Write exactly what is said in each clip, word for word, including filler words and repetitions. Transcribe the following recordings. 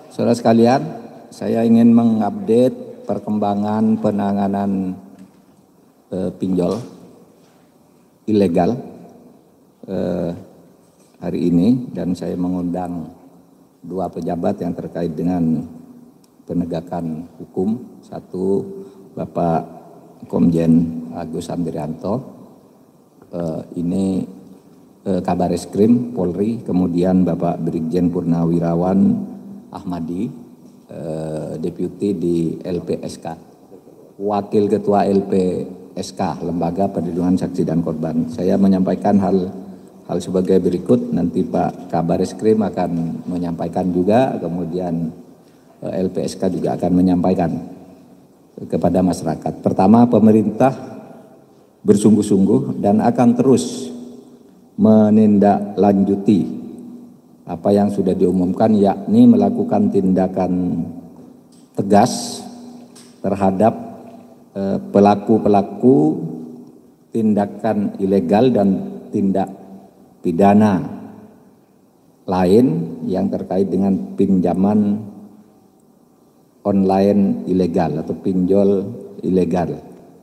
Saudara sekalian, saya ingin mengupdate perkembangan penanganan eh, pinjol ilegal eh, hari ini, dan saya mengundang dua pejabat yang terkait dengan penegakan hukum. Satu, Bapak Komjen Agus Andrianto, eh, ini eh, Kabareskrim Polri, kemudian Bapak Brigjen Purnawirawan Ahmadi, eh, Deputi di L P S K, Wakil Ketua L P S K, Lembaga Perlindungan Saksi dan Korban. Saya menyampaikan hal hal sebagai berikut, nanti Pak Kabareskrim akan menyampaikan juga, kemudian eh, L P S K juga akan menyampaikan kepada masyarakat. Pertama, pemerintah bersungguh-sungguh dan akan terus menindaklanjuti apa yang sudah diumumkan, yakni melakukan tindakan tegas terhadap pelaku-pelaku eh, tindakan ilegal dan tindak pidana lain yang terkait dengan pinjaman online ilegal atau pinjol ilegal.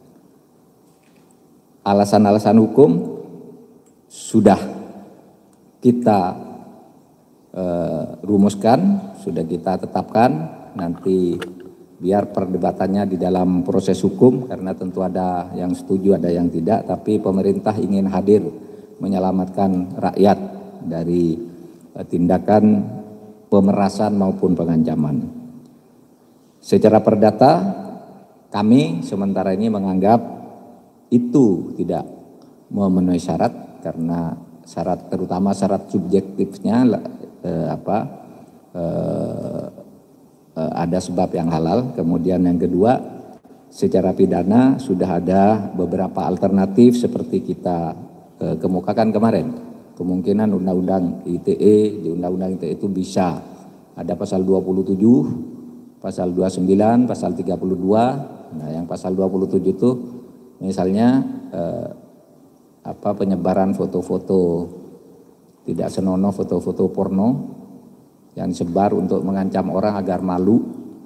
Alasan-alasan hukum sudah kita Uh, rumuskan, sudah kita tetapkan. Nanti biar perdebatannya di dalam proses hukum, karena tentu ada yang setuju, ada yang tidak, tapi pemerintah ingin hadir menyelamatkan rakyat dari uh, tindakan pemerasan maupun pengancaman. Secara perdata, kami sementara ini menganggap itu tidak memenuhi syarat, karena syarat terutama syarat subjektifnya Eh, apa eh, eh, ada sebab yang halal. Kemudian yang kedua, secara pidana sudah ada beberapa alternatif seperti kita eh, kemukakan kemarin. Kemungkinan undang-undang I T E, di undang-undang I T E itu bisa ada pasal dua puluh tujuh, pasal dua puluh sembilan, pasal tiga puluh dua. Nah, yang pasal dua puluh tujuh itu misalnya eh, apa penyebaran foto-foto tidak senonoh, foto-foto porno yang disebar untuk mengancam orang agar malu,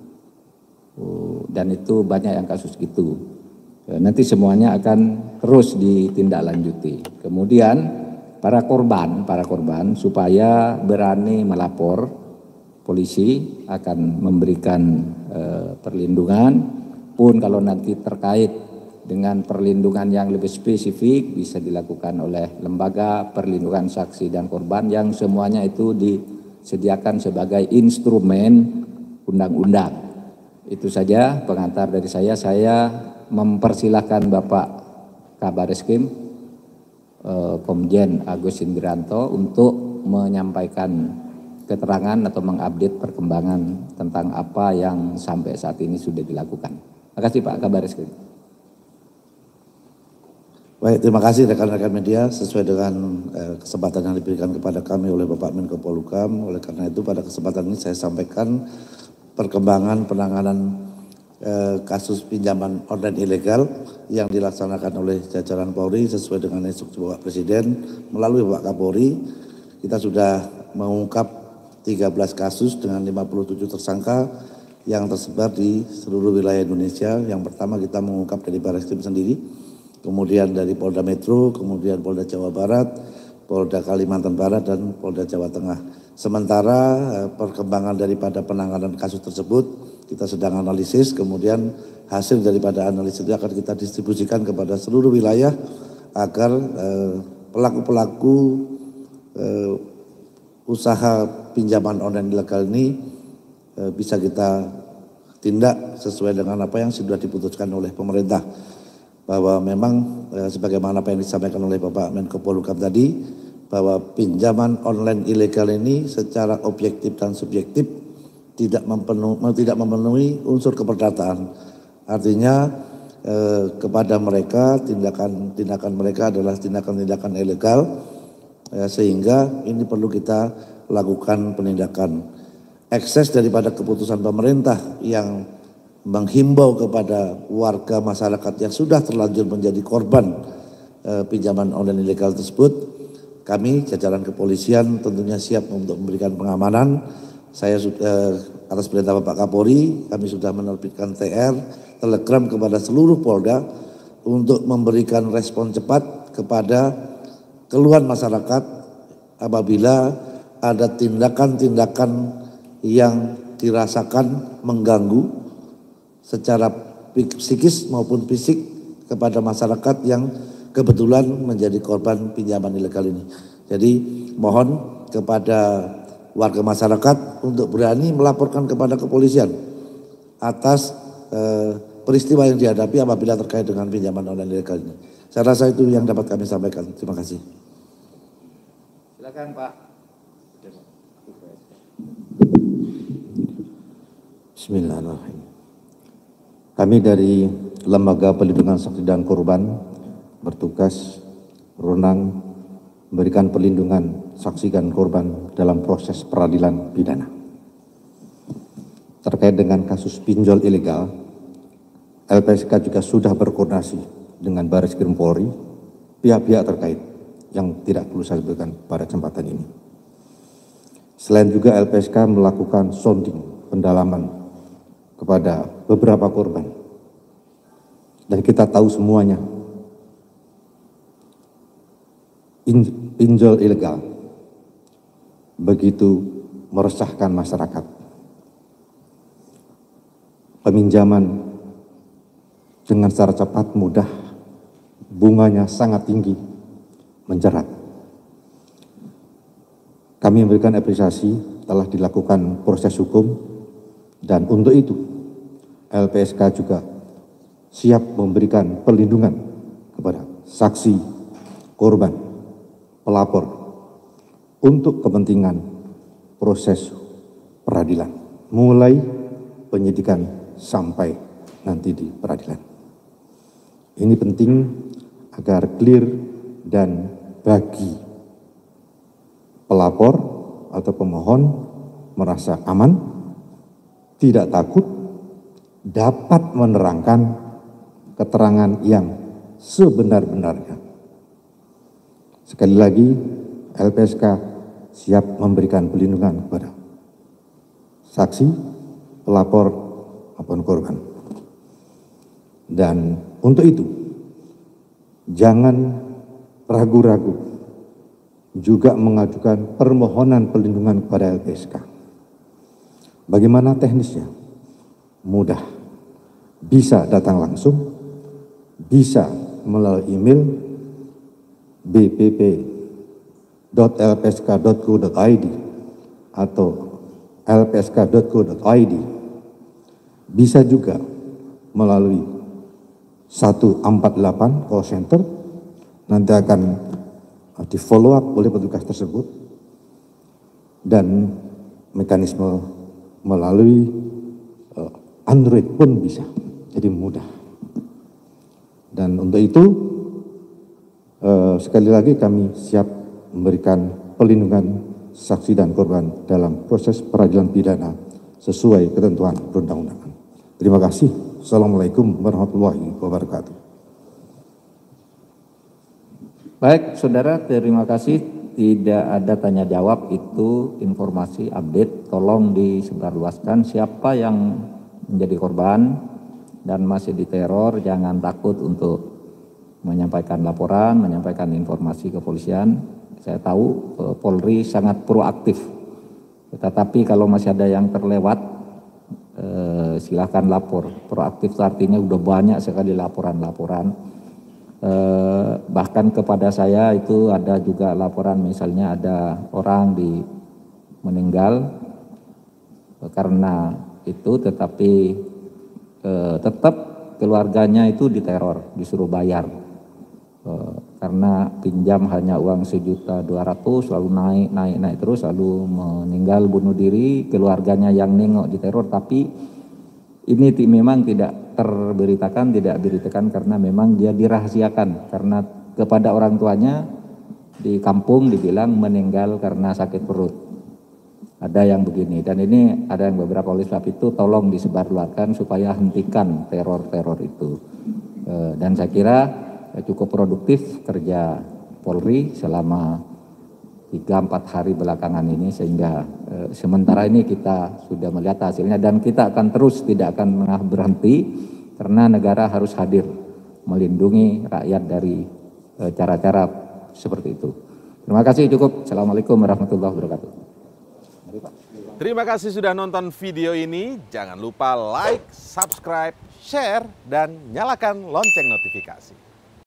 dan itu banyak yang kasus gitu. Nanti semuanya akan terus ditindaklanjuti. Kemudian para korban, para korban supaya berani melapor, polisi akan memberikan eh, perlindungan. Pun kalau nanti terkait dengan perlindungan yang lebih spesifik bisa dilakukan oleh lembaga perlindungan saksi dan korban yang semuanya itu disediakan sebagai instrumen undang-undang. Itu saja pengantar dari saya. Saya mempersilahkan Bapak Kabareskrim eh, Komjen Agus Andrianto untuk menyampaikan keterangan atau mengupdate perkembangan tentang apa yang sampai saat ini sudah dilakukan. Terima kasih Pak Kabareskrim. Baik, terima kasih rekan-rekan media. Sesuai dengan eh, kesempatan yang diberikan kepada kami oleh Bapak Menko Polhukam. Oleh karena itu pada kesempatan ini saya sampaikan perkembangan penanganan eh, kasus pinjaman online ilegal yang dilaksanakan oleh jajaran Polri sesuai dengan instruksi Bapak Presiden melalui Bapak Kapolri. Kita sudah mengungkap tiga belas kasus dengan lima puluh tujuh tersangka yang tersebar di seluruh wilayah Indonesia. Yang pertama kita mengungkap dari Barreskrim sendiri, kemudian dari Polda Metro, kemudian Polda Jawa Barat, Polda Kalimantan Barat, dan Polda Jawa Tengah. Sementara perkembangan daripada penanganan kasus tersebut kita sedang analisis, kemudian hasil daripada analisis itu akan kita distribusikan kepada seluruh wilayah agar pelaku-pelaku eh, eh, usaha pinjaman online ilegal ini eh, bisa kita tindak sesuai dengan apa yang sudah diputuskan oleh pemerintah. Bahwa memang eh, sebagaimana apa yang disampaikan oleh Bapak Menko Polhukam tadi, bahwa pinjaman online ilegal ini secara objektif dan subjektif tidak memenuhi, tidak memenuhi unsur keperdataan. Artinya eh, kepada mereka tindakan-tindakan mereka adalah tindakan-tindakan ilegal, eh, sehingga ini perlu kita lakukan penindakan. Ekses daripada keputusan pemerintah yang menghimbau kepada warga masyarakat yang sudah terlanjur menjadi korban eh, pinjaman online ilegal tersebut, kami jajaran kepolisian tentunya siap untuk memberikan pengamanan. Saya sudah atas perintah Bapak Kapolri, kami sudah menerbitkan T R, telegram kepada seluruh Polda untuk memberikan respon cepat kepada keluhan masyarakat apabila ada tindakan-tindakan yang dirasakan mengganggu secara psikis maupun fisik kepada masyarakat yang kebetulan menjadi korban pinjaman ilegal ini. Jadi mohon kepada warga masyarakat untuk berani melaporkan kepada kepolisian atas eh, peristiwa yang dihadapi apabila terkait dengan pinjaman online ilegal ini. Saya rasa itu yang dapat kami sampaikan. Terima kasih. Silakan Pak. Bismillahirrahmanirrahim. Kami dari Lembaga Perlindungan Saksi dan Korban bertugas berwenang memberikan perlindungan saksi dan korban dalam proses peradilan pidana. Terkait dengan kasus pinjol ilegal, L P S K juga sudah berkoordinasi dengan Baris Krim Polri, pihak-pihak terkait yang tidak perlu saya sebutkan pada kesempatan ini. Selain juga L P S K melakukan sounding, pendalaman kepada beberapa korban. Dan kita tahu semuanya, pinjol ilegal begitu meresahkan masyarakat. Peminjaman dengan secara cepat, mudah, bunganya sangat tinggi, menjerat. Kami memberikan apresiasi telah dilakukan proses hukum, dan untuk itu L P S K juga siap memberikan perlindungan kepada saksi, korban, pelapor untuk kepentingan proses peradilan, mulai penyidikan sampai nanti di peradilan. Ini penting agar clear dan bagi pelapor atau pemohon merasa aman, tidak takut, dapat menerangkan keterangan yang sebenar-benarnya. Sekali lagi, L P S K siap memberikan perlindungan kepada saksi, pelapor, maupun korban. Dan untuk itu, jangan ragu-ragu juga mengajukan permohonan perlindungan kepada L P S K. Bagaimana teknisnya? Mudah. Bisa datang langsung, bisa melalui email b p p dot l p s k dot co dot i d atau l p s k dot co dot i d. Bisa juga melalui satu empat delapan call center, nanti akan di follow up oleh petugas tersebut, dan mekanisme melalui uh, Android pun bisa, jadi mudah. Dan untuk itu uh, sekali lagi kami siap memberikan perlindungan saksi dan korban dalam proses peradilan pidana sesuai ketentuan perundang-undangan. Terima kasih. Assalamualaikum warahmatullahi wabarakatuh. Baik, saudara, terima kasih. Tidak ada tanya jawab, itu informasi update. Tolong disebarluaskan siapa yang menjadi korban dan masih diteror, jangan takut untuk menyampaikan laporan, menyampaikan informasi kepolisian. Saya tahu Polri sangat proaktif, tetapi kalau masih ada yang terlewat, eh, silakan lapor. Proaktif artinya udah banyak sekali laporan-laporan. Eh, bahkan kepada saya itu ada juga laporan, misalnya ada orang di meninggal eh, karena itu, tetapi eh, tetap keluarganya itu diteror, disuruh bayar eh, karena pinjam hanya uang sejuta dua ratus, lalu naik naik naik terus, lalu meninggal bunuh diri, keluarganya yang nengok diteror. Tapi ini memang tidak terberitakan, tidak diberitakan karena memang dia dirahasiakan, karena kepada orang tuanya di kampung dibilang meninggal karena sakit perut. Ada yang begini, dan ini ada yang beberapa, oleh sebab itu tolong disebarluaskan supaya hentikan teror-teror itu. Dan saya kira cukup produktif kerja Polri selama tiga empat hari belakangan ini, sehingga eh, sementara ini kita sudah melihat hasilnya dan kita akan terus tidak akan pernah berhenti karena negara harus hadir melindungi rakyat dari eh, cara-cara seperti itu. Terima kasih, cukup. Assalamualaikum warahmatullahi wabarakatuh. Terima kasih sudah nonton video ini. Jangan lupa like, subscribe, share, dan nyalakan lonceng notifikasi.